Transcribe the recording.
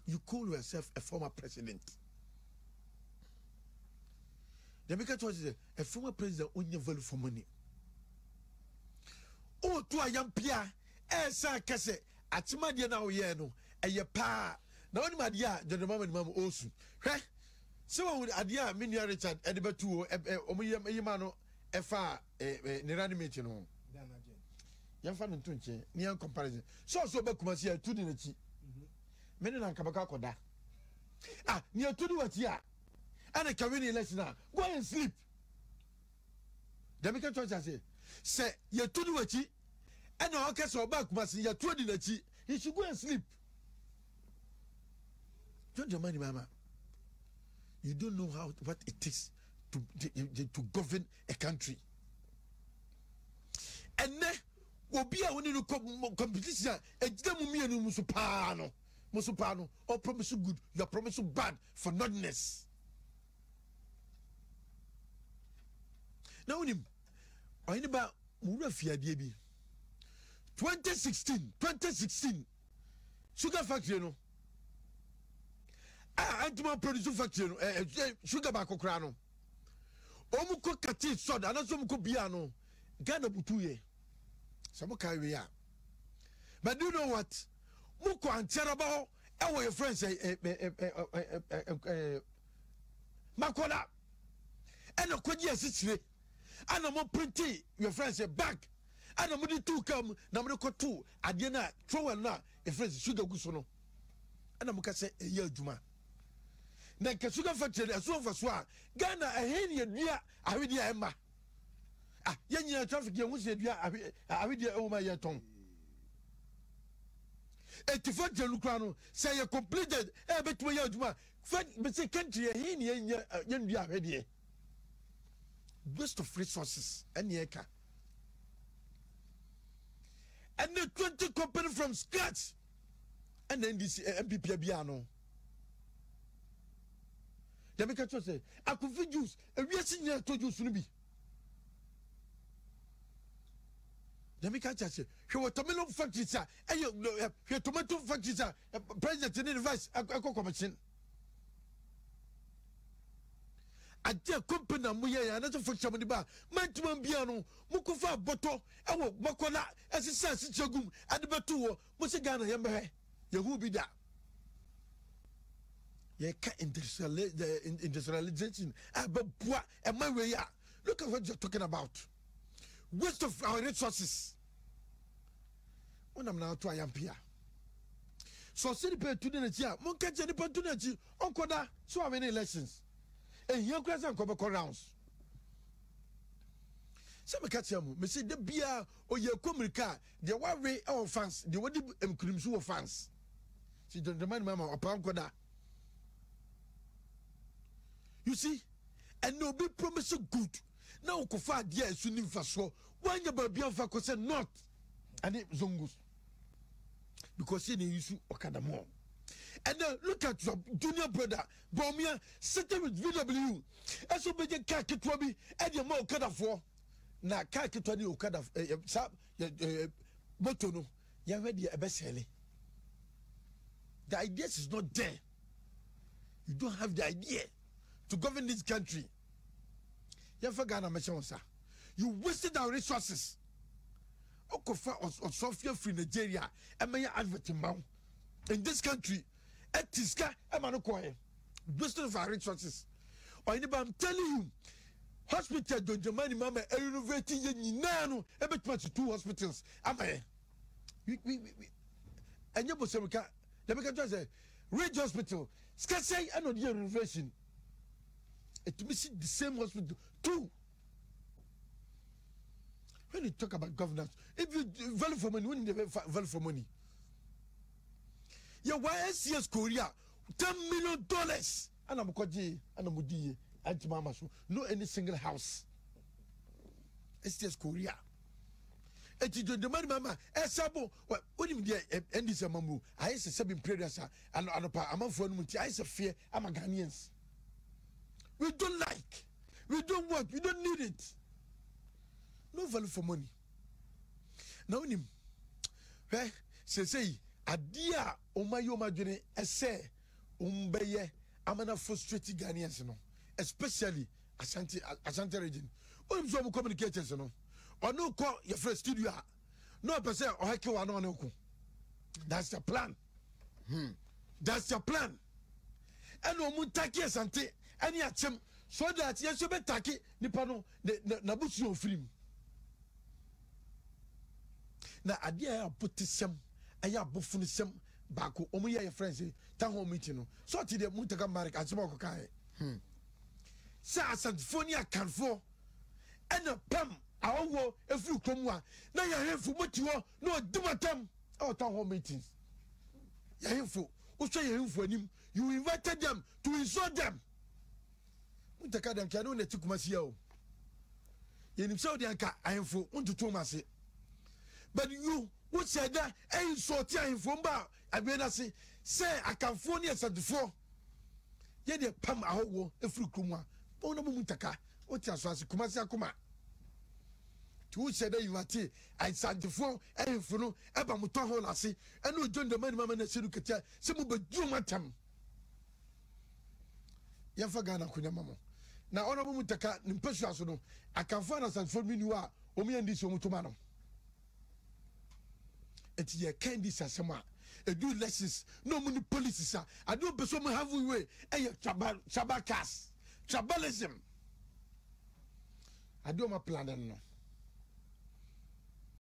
you call yourself a former president. The maker was a former president only value for money. Oh, to a young Pia, Esa Casse, at Madia now, yeno, a ye pa. Now, my dear, the moment, Mamma also. So would Adia, Minia Richard, Edibatu, Omiyamano, Efa, Neranimation. Young fan and Tunche, near comparison. So Bakumasia, 2 dinner. Many and Kabaka. Ah, near to do what ya. And a Caribbean lesson now. Go and sleep. The maker choice say, you're to do what ye. And no orchestra back must you're 2 dinner. He should go and sleep. Don't your money, Mama. You don't know what it is to govern a country. And then will be a winning competition. A demon Musupano, or promise you good, you are promised bad for nothingness. Now, him, I know about Murafia DB 2016, sugar factory, no. Antuma producer factory, sugar bako crano. Omuko kati soda, and also muko biano. Gana butuye. Samo kaiya. But do you know what? Muko anteraba ewo your friends makola eno kwaji asitire ana mo printi your friends back ana mo di two come na mo ko two ade na trowel na your friends sugar guso no ana mo ka se eyi adwuma na ka sugar factory aso fa so a Ghana eheni adua ahwedi a ema yenya traffic ye husi adua ahwedi e wo ma ye ton 84 Janukrano say you completed betu ya adwuma but say country here ni yen ahwede waste of resources enieka and the 20 company from scratch and the NDC MPP biano the make to say I could feed juice and we are to juice no be the make to say he was tomato factory sir he tomato factory sir president in the vice commission adia company amuye ya na to factory mo di ba mantuman bia no mukofa boto ewo makola esisa sichagum adebetu wo mo se Ghana ye mbe ye hu bi da ye ka industrialization ababua e mawe ya. Look at what you're talking about. Waste of our resources. When I'm now to Ayampia. So city pay to the netia, Monka Jenny Pantunachi, Onkoda, so how many elections? And here Crescent Cobaco rounds. Some catchamu, Monsieur de Bia or your Comrica, the one way our fans, the one Crimsu fans. She don't demand Mamma or Pankoda. You see, and no be promise good. Now, Kofa, dear, soon in Faso, when your baby of Fako said not, and it Zongus. Because he used to Okada more. And then look at your junior brother, Bomia, sitting with VW. As you begin Kakitwabi, and your more Okada for. Now, Kakitwani Okada, Botono, you're ready a best selling. The idea is not there. You don't have the idea to govern this country. You wasted our resources. Okofa or Sophia free Nigeria, and may advertisement in this country. Etiska, Emanokoye, wasted of our resources. Or I'm telling you, hospital don't demand mama renovating Nano, every 22 hospitals. Am I? And you must let me just say, Ridge Hospital, Skasay, and on your renovation. It to me see the same hospital too. When you talk about governance, if you value for money, when you value for money, your YSCS Korea $10 million, and I'm Koji, and I'm Mudi, and Mama, no any single house. SCS Korea. And you don't demand Mama, Sabo, what do you mean? NDC Mamu, I say 7 periods, and I'm for I say fear, I'm a Ghanaians. We don't like, we don't want, we don't need it. No value for money. Now him, say adia omayo madwene ese umbeye amana frustrate Ghanaians no, especially Ashanti region. Only some communicators no. Or no call your first studio. No person or hake wa no. That's the plan. That's your plan. And no mutaki Ashanti any attempt so that yes you be taki nipa no na busu no film. Na adia potisem aya bofunisem bako omo ye friends ta home meeting no. So ti de mutaka mark asema ko kai. Sa Asantifonia kanfo ena pam awo efuru komwa na ya hemfu motiwo no dimatam town hall meetings. Ya hemfu wo hwe ya hemfu anim, you invited them to insult them. Mutaka dem kanu na tikumasi o. Yenim se odi anka ahemfu untutu mase. But you what said that insult ahemfu mba abena say akanfo ne Asantifo ye de pam awo efuru komwa ona mutaka oti asase kumasi akoma. Who said that you are tea? I sent the phone and for no ever muton lassie and no join the man mamma and Seducatia, some but you matam. Yafagana Kunamamo. Now, honorable Mutaka, Nimpesuasono, I can find us and for me you are, Omi and this Omutomano. It's your candy Sasama. A do lessons, no money policies, I do be so have we way, and your Chabakas, Chabalism. I do my plan, no.